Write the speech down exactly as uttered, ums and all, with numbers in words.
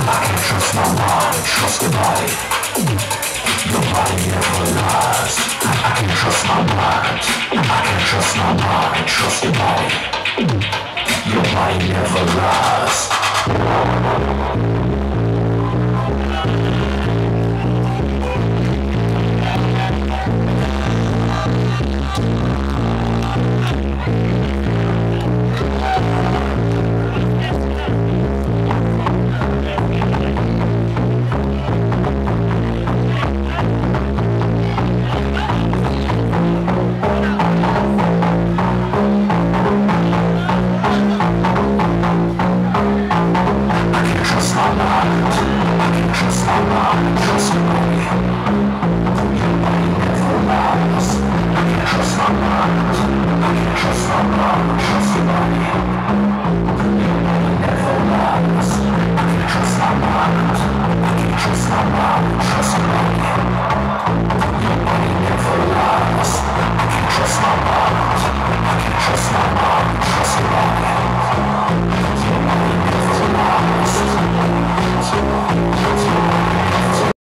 I can't trust my mind, trust your body. Your body never lies. I, I can't trust my mind. I can't trust my mind, trust your body. Your body never lies. I can't trust my mind. I can't trust my mind.